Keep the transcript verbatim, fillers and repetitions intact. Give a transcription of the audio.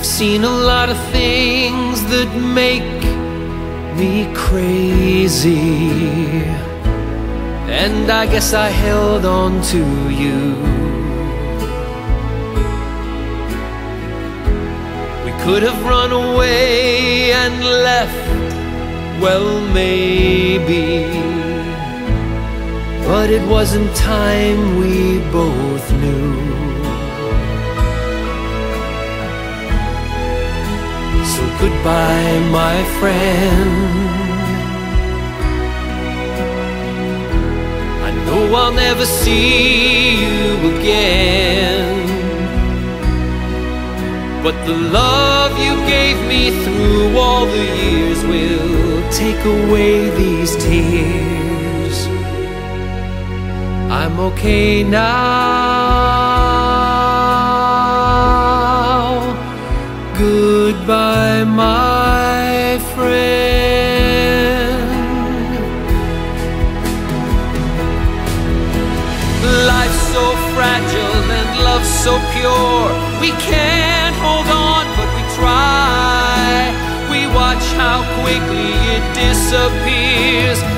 Seen a lot of things that make me crazy, and I guess I held on to you. We could have run away and left, well maybe, but it wasn't time, we both knew. So goodbye, my friend. I know I'll never see you again, but the love you gave me through all the years will take away these tears. I'm okay now. Goodbye, my friend. Life's so fragile and love's so pure. We can't hold on, but we try. We watch how quickly it disappears.